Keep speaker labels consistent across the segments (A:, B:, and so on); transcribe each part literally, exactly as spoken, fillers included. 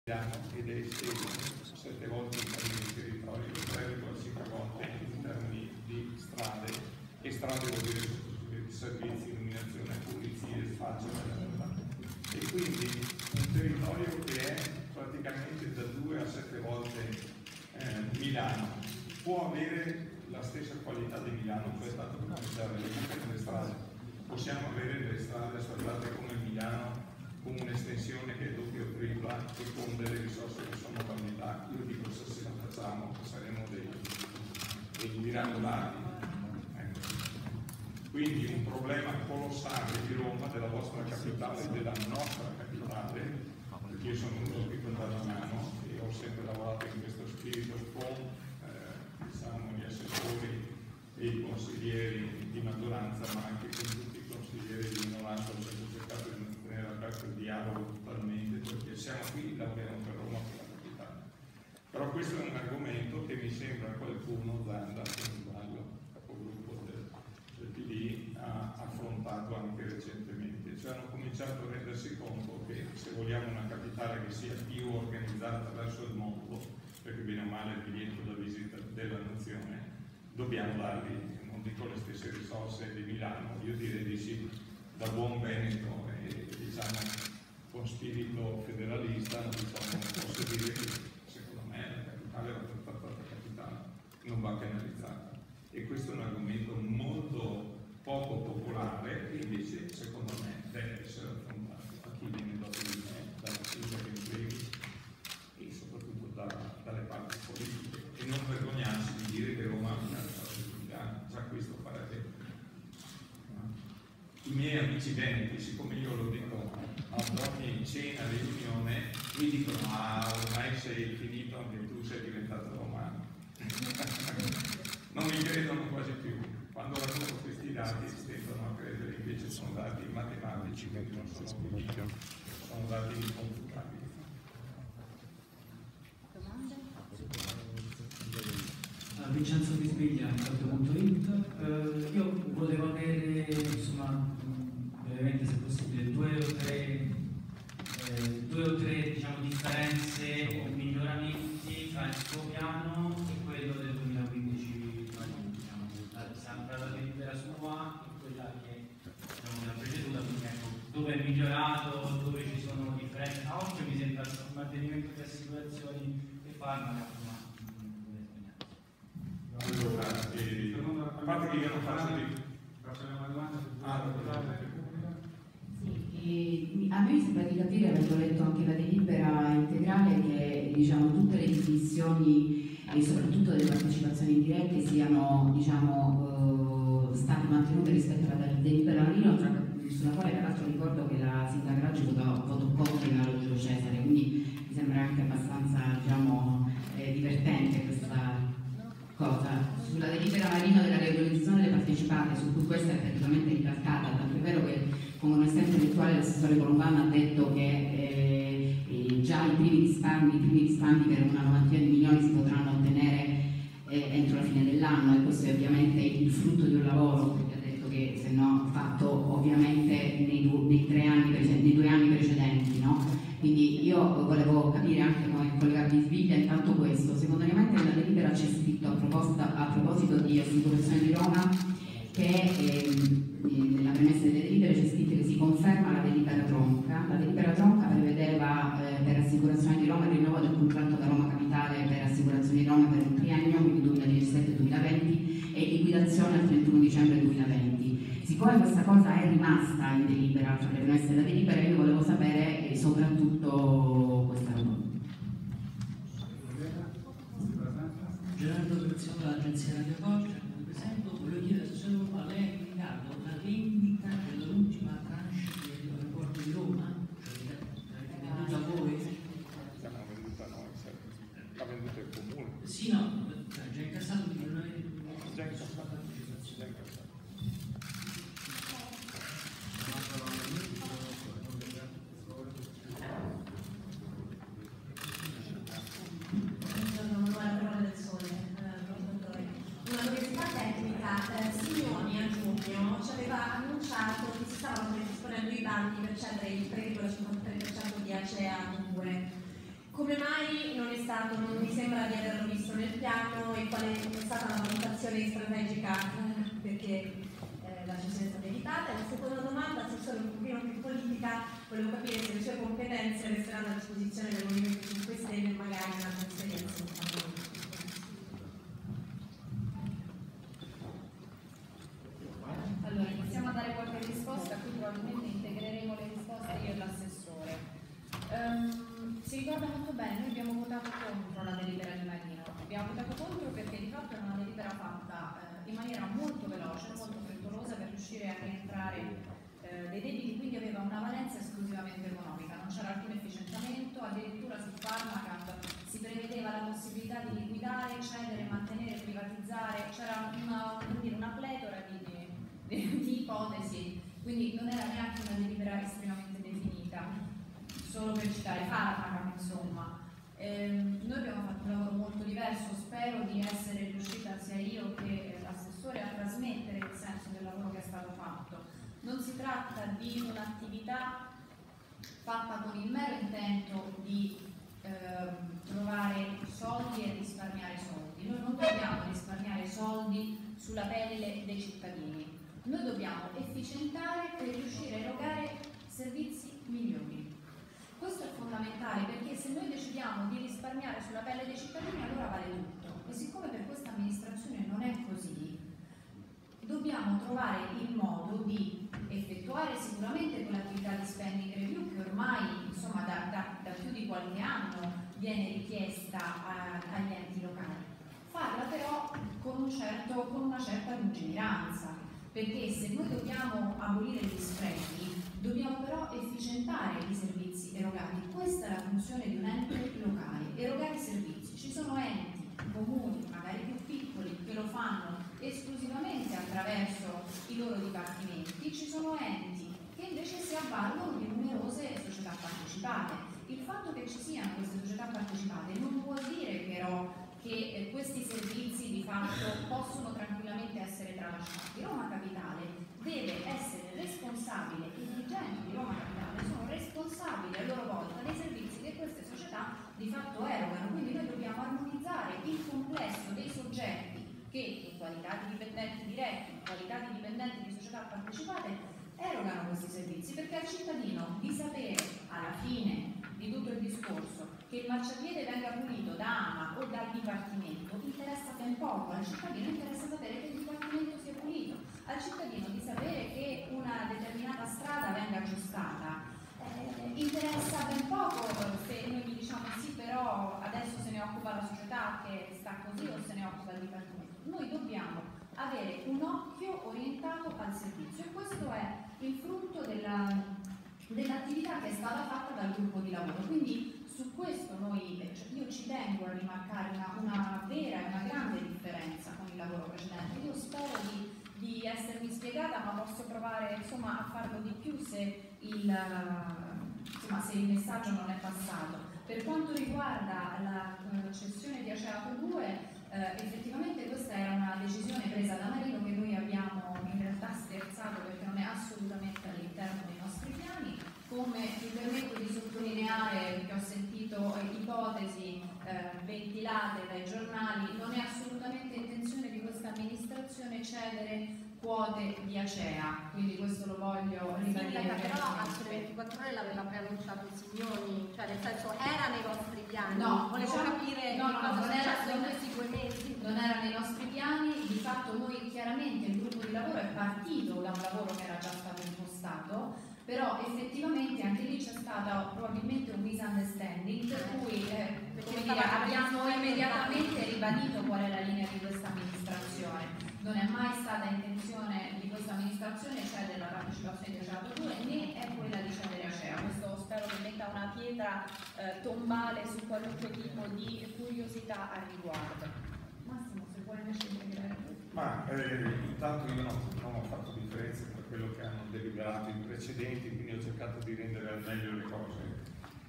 A: ed è esteso sette volte in termini di territorio, tre virgola cinque volte in termini di strade, e strade vuol dire servizi, illuminazione, pulizie, spazio, e quindi un territorio che è praticamente da due a sette volte eh, Milano. Può avere la stessa qualità di Milano, cioè tanto per cominciare le buche nelle strade. Possiamo avere delle strade asfaltate come Milano, con un'estensione che è doppia o tripla e con delle risorse che sono qualità. Io dico, se la facciamo saremo dei, dei miracolati. Ecco. Quindi un problema colossale di Roma, della vostra capitale, della nostra capitale, perché io sono venuto qui con la mano e ho sempre lavorato in questo spirito con eh, diciamo, gli assessori e i consiglieri di maggioranza, ma anche con tutti i consiglieri di minoranza. Ho sempre cercato di tenere aperto il dialogo totalmente, perché siamo qui, lavoriamo per Roma, per la capitale. Però questo è un argomento che mi sembra qualcuno, Zanda, se non sbaglio, capogruppo del, del P D, ha affrontato anche recentemente. Cioè hanno cominciato a rendersi conto che se vogliamo una capitale che sia più organizzata verso il mondo, perché bene o male il biglietto da visita della nazione, dobbiamo dargli, non dico le stesse risorse di Milano, io direi di sì, da buon Veneto e diciamo con spirito federalista, diciamo, posso dire che secondo me la capitale, la trattata capitale, non va penalizzata. E questo è un argomento molto poco popolare e invece secondo me deve essere affrontato da chi viene dopo di me, dalla Silvia che imprimi e soprattutto da, dalle parti politiche. E non vergognarsi di dire che Roma ha una già questo farebbe. I miei amici veneti, siccome io lo dico ad ogni cena, riunione, mi dicono: ah, ormai sei finito anche tu, sei diventato romano. Non mi credono quasi più. Quando racconto questi dati tendono a credere, invece sono dati matematici, quindi non sono opinioni, sono dati inconfutabili.
B: Vincenzo Bisbiglia, Calcio punto it. Uh, io volevo avere, insomma, brevemente se possibile, due o tre, eh, due o tre diciamo, differenze o miglioramenti tra il suo piano e quello del duemilaquindici. Diciamo, sempre la delibera sua e quella che diciamo, l'ha preceduta, quindi ecco, dove è migliorato, dove ci sono differenze. A oggi mi sembra il mantenimento di assicurazioni e farmaci.
A: Allora, eh, a parte che io non faccio di...
C: Faccio una domanda
A: ah,
D: sì, a me mi sembra di capire, avendo letto anche la delibera integrale, che diciamo, tutte le dismissioni e soprattutto le partecipazioni dirette siano diciamo, eh, state mantenute rispetto alla delibera Marino, sulla quale peraltro ricordo che la sindaca Raggi votò, votò contro in Alogio Cesare, quindi mi sembra anche abbastanza diciamo, eh, divertente questa cosa. Sulla delibera Marino della riorganizzazione delle partecipate, su cui questa è praticamente ricalcata, tanto è vero che come un esempio virtuale l'assessore Colombano ha detto che eh, eh, già i primi risparmi, i primi risparmi per una novantina di milioni si potranno ottenere eh, entro la fine dell'anno, e questo è ovviamente il frutto di un lavoro, perché ha detto che se no fatto ovviamente nei, du nei, tre anni nei due anni precedenti, no? Quindi io volevo capire anche come il collega Bisbiglia intanto questo. Secondariamente nella delibera c'è scritto a, proposta, a proposito di assicurazione di Roma che eh, nella premessa delle delibere c'è scritto che si conferma la delibera tronca. La delibera tronca prevedeva eh, per assicurazione di Roma il rinnovo del contratto da Roma Capitale per assicurazione di Roma per un triennio, quindi duemiladiciassette duemilaventi, e liquidazione al trentuno dicembre duemilaventi. Siccome questa cosa è rimasta in delibera, cioè le premesse della delibera, io volevo sapere eh, soprattutto questa cosa.
B: Gerardo Graziano dall'agenzia Radio Foggia, mi presento, volevo chiedere se a lei è indicato la vendita dell'ultima tranche dell'aeroporto di Roma, cioè venduta a voi?
A: L'abbiamo venduta noi, l'ha venduta il comune.
B: Sì, no, già incassato di non avere
A: già incassato, già incassato.
E: Simeoni a giugno ci aveva annunciato che si stavano predisponendo i bandi per cedere il tre virgola cinquantatré per cento di Acea due come mai non è stato, non mi sembra di averlo visto nel piano e qual è stata la valutazione strategica perché eh, la cessione è stata evitata? E la seconda domanda, se sono un pochino più politica, volevo capire se le sue competenze resteranno a disposizione del Movimento cinque Stelle e magari un'altra esperienza in Parlamento.
C: Allora, iniziamo a dare qualche risposta, qui probabilmente integreremo le risposte io e l'assessore. Um, si ricorda molto bene, noi abbiamo votato contro la delibera di Marino, abbiamo votato contro perché di fatto era una delibera fatta eh, in maniera molto veloce, molto frettolosa per riuscire a rientrare eh, dei debiti, quindi aveva una valenza esclusivamente economica, non c'era alcun efficientamento, addirittura su Pharmacap si prevedeva la possibilità di liquidare, cedere, mantenere, privatizzare, c'era una, una pletora di, di, di ipotesi, quindi non era neanche una delibera estremamente definita. Solo per citare Pharmacap, insomma. Ehm, noi abbiamo fatto un lavoro molto diverso, spero di essere riuscita sia io che l'assessore a trasmettere il senso del lavoro che è stato fatto. Non si tratta di un'attività fatta con il mero intento di ehm, trovare soldi e risparmiare soldi. Noi non dobbiamo risparmiare soldi sulla pelle dei cittadini, noi dobbiamo efficientare per riuscire a erogare servizi migliori. Questo è fondamentale perché se noi decidiamo di risparmiare sulla pelle dei cittadini allora vale tutto e siccome per questa amministrazione non è così dobbiamo trovare il modo di effettuare sicuramente quell'attività di spending review che ormai insomma da, da, da più di qualche anno viene richiesta a, agli enti locali, farla però con, un certo, con una certa lungimiranza perché se noi dobbiamo abolire gli sprechi dobbiamo però efficientare i servizi erogati. Questa è la funzione di un ente locale, erogare servizi. Ci sono enti, comuni, magari più piccoli, che lo fanno esclusivamente attraverso i loro dipartimenti, ci sono enti che invece si avvalgono di numerose società partecipate. Il fatto che ci siano queste società partecipate non vuol dire però che eh, questi servizi di fatto possono tranquillamente essere tralasciati. Roma Capitale deve essere responsabile, i dirigenti di Roma Capitale sono responsabili a loro volta dei servizi che queste società di fatto erogano, quindi noi dobbiamo armonizzare il complesso dei soggetti che in qualità di dipendenti diretti, in qualità di dipendenti di società partecipate erogano questi servizi, perché al cittadino di sapere alla fine di tutto il discorso che il marciapiede venga pulito da AMA o dal Dipartimento interessa ben poco, al cittadino interessa sapere che il Dipartimento sia pulito, al cittadino di sapere che una determinata strada venga aggiustata, eh, interessa ben poco se noi gli diciamo sì però adesso se ne occupa la società che sta così o se ne occupa il Dipartimento. Noi dobbiamo avere un occhio orientato al servizio e questo è il frutto della, dell'attività che è stata fatta dal gruppo di lavoro. Quindi su questo noi, cioè io ci tengo a rimarcare una, una vera e una grande differenza con il lavoro precedente. Io spero di, di essermi spiegata, ma posso provare insomma, a farlo di più se il, insomma, se il messaggio non è passato. Per quanto riguarda la cessione di Aceato due, eh, effettivamente questa era una decisione presa da Marino che noi abbiamo in realtà scherzato perché non è assolutamente all'interno dei nostri piani. Come mi permetto di sottolineare che ho sentito eh, ipotesi eh, ventilate dai giornali, non è assolutamente intenzione di questa amministrazione cedere quote di Acea, quindi questo lo voglio ribadire.
E: Sindaca, però a ventiquattro ore l'aveva preannunciato il Signoni, cioè nel senso era nei vostri piani,
D: no,
E: volevo
D: diciamo,
E: capire
D: no, no,
E: cosa
D: non
E: è
D: era,
E: successo in
D: non,
E: questi due mesi.
D: Non era nei nostri piani, di fatto noi chiaramente il gruppo di lavoro è partito da un lavoro che era già stato impostato, però effettivamente anche lì c'è stato probabilmente un misunderstanding per cui eh, come dire, abbiamo immediatamente ribadito qual è la linea di questa amministrazione. Non è mai stata intenzione di questa amministrazione cedere la partecipazione di Aceato due né è quella di cedere Acea. Questo spero che metta una pietra eh, tombale su qualunque tipo di curiosità al riguardo. Massimo, se vuoi invece integrare.
A: Ma eh, intanto io non, non ho fatto differenze tra quello che hanno deliberato i precedenti, quindi ho cercato di rendere al meglio le cose.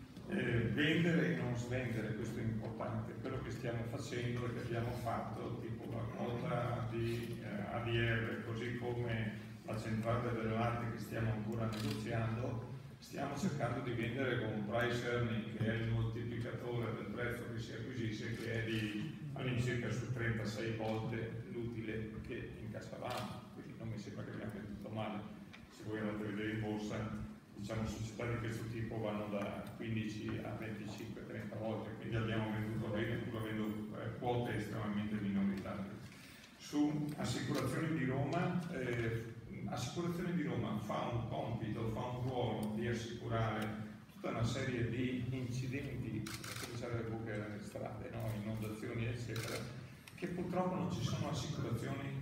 A: Eh, vendere e non svendere, questo è importante. Quello che stiamo facendo e che abbiamo fatto, tipo la quota di eh, A D R, così come la centrale delle latte che stiamo ancora negoziando, stiamo cercando di vendere con un price earning che è il moltiplicatore del prezzo che si acquisisce, che è di all'incirca su trentasei volte l'utile che incassavamo, quindi non mi sembra che abbiamo venduto male. Se voi andate a vedere in borsa, diciamo società di questo tipo vanno da quindici a venticinque trenta volte, quindi abbiamo venduto bene pur avendo eh, quote estremamente minoritarie. Su Assicurazioni di Roma, eh, Assicurazioni di Roma fa un compito, fa un ruolo di assicurare tutta una serie di incidenti, a cominciare dalle buche delle strade, no? Inondazioni eccetera, che purtroppo non ci sono assicurazioni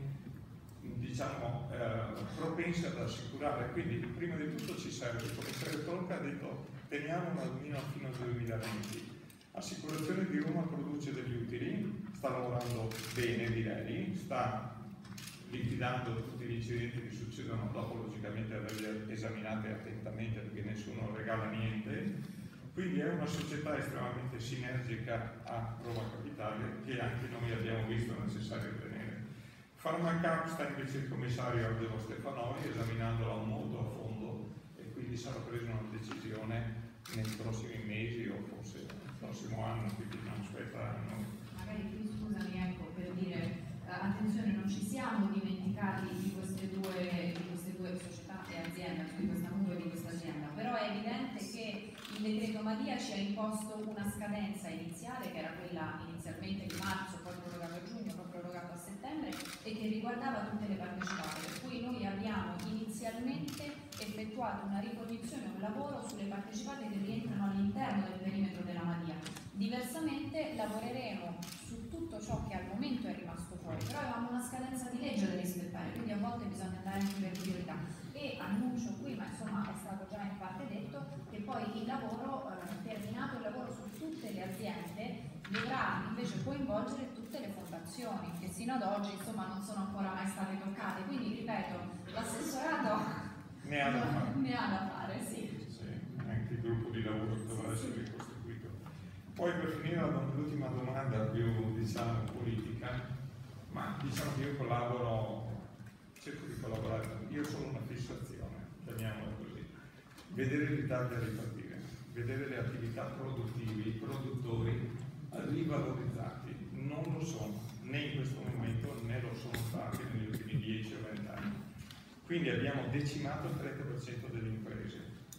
A: diciamo eh, propense ad assicurare, quindi prima di tutto ci serve, come il Tolca ha detto, teniamolo almeno fino al duemilaventi. Assicurazione di Roma produce degli utili, sta lavorando bene direi, sta liquidando tutti gli incidenti che succedono dopo logicamente averli esaminati attentamente perché nessuno regala niente, quindi è una società estremamente sinergica a Roma Capitale che anche noi abbiamo visto necessario tenere. Pharmacap sta invece il commissario Aldo Stefanoni esaminandola molto a fondo e quindi sarà presa una decisione nei prossimi mesi o forse nel prossimo anno, quindi non aspetta a noi.
C: Magari qui scusami, ecco, per dire eh, attenzione, non ci siamo dimenticati di queste due, di queste due società e aziende, di questa Mutuo e di questa azienda, però è evidente che il decreto Madia ci ha imposto una scadenza iniziale che era quella inizialmente di marzo, poi prorogato a giugno, poi prorogato a settembre e che riguardava tutte le partecipate, per cui noi abbiamo inizialmente effettuato una ricognizione, un lavoro sulle partecipate che rientrano all'interno del perimetro della Madia. Diversamente lavoreremo su tutto ciò che al momento è rimasto fuori, però avevamo una scadenza di legge da rispettare, quindi a volte bisogna andare anche per priorità. E annuncio qui, ma insomma è stato già in parte detto, che poi il lavoro, eh, terminato il lavoro su tutte le aziende, dovrà invece coinvolgere tutte le fondazioni, che sino ad oggi insomma non sono ancora mai state toccate. Quindi ripeto, l'assessorato
A: ne ha da fare,
C: ne ha da fare sì.
A: sì, anche il gruppo di lavoro dovrà essere ricostituito. Poi per finire l'ultima domanda più diciamo politica, ma diciamo che io collaboro, cerco di collaborare, io sono una fissazione, chiamiamola così, vedere l'Italia ripartire, vedere le attività produttive, i produttori rivalorizzati, non lo sono, né in questo momento né lo sono stati negli ultimi dieci o venti anni. Quindi abbiamo decimato il trenta per cento delle imprese,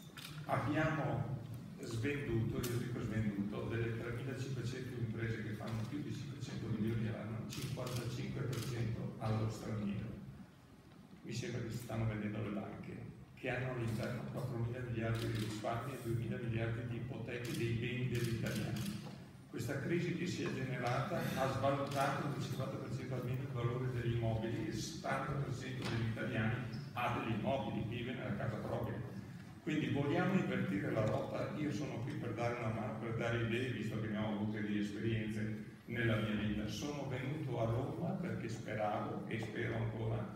A: abbiamo svenduto, io dico svenduto, delle tremilacinquecento imprese che fanno più di cinquecento milioni all'anno, cinquantacinque per cento allo straniero. Mi sembra che si stanno vendendo le banche, che hanno all'interno quattromila miliardi di risparmi e duemila miliardi di ipoteche dei beni degli italiani. Questa crisi che si è generata ha svalutato del cinquanta per cento almeno il valore degli immobili, il settanta per cento degli italiani ha degli immobili, vive nella casa propria. Quindi vogliamo invertire la rotta, io sono qui per dare una mano, per dare idee, visto che ne ho avute di esperienze nella mia vita. Sono venuto a Roma perché speravo e spero ancora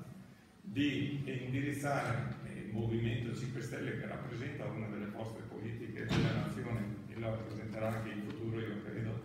A: di indirizzare il Movimento cinque Stelle, che rappresenta una delle forze politiche della nazione e lo rappresenterà anche in futuro, io credo,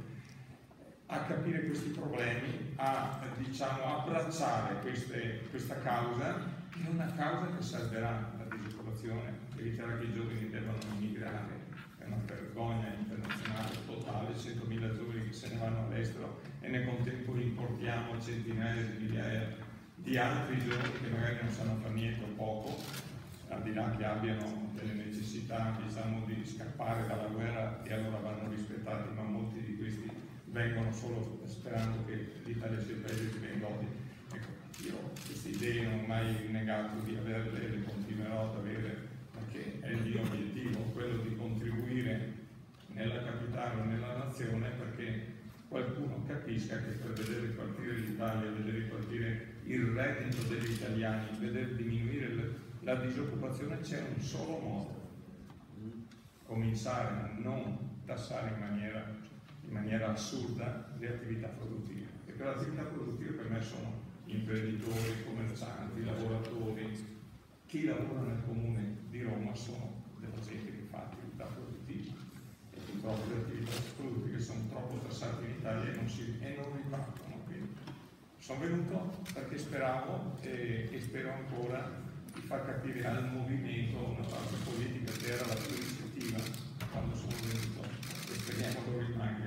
A: a capire questi problemi, a diciamo abbracciare queste, questa causa, che è una causa che salverà la disoccupazione, eviterà che i giovani debbano immigrare, è una vergogna internazionale totale, centomila giovani che se ne vanno all'estero e nel contempo importiamo centinaia di migliaia di altri giovani che magari non sanno fare niente o poco, al di là che abbiano delle necessità diciamo di scappare dalla guerra e allora vanno rispettati, ma molti di questi vengono solo sperando che l'Italia sia il paese che ne godi. Ecco, io queste idee non ho mai negato di averle e le continuerò ad avere perché è il mio obiettivo, quello di contribuire nella capitale o nella nazione perché qualcuno capisca che per vedere ripartire l'Italia, vedere ripartire il reddito degli italiani, vedere diminuire la disoccupazione c'è un solo modo: cominciare a non tassare in maniera, in maniera assurda le attività produttive, perché le attività produttive per me sono imprenditori, commercianti, lavoratori. Chi lavora nel comune di Roma sono della gente che fa attività produttive e purtroppo le attività produttive sono troppo tassate in Italia e non, si, e non ripartono. Quindi sono venuto perché speravo e, e spero ancora di far capire al movimento una parte politica che era la più ricettiva quando sono venuto, e speriamo lo rimanga.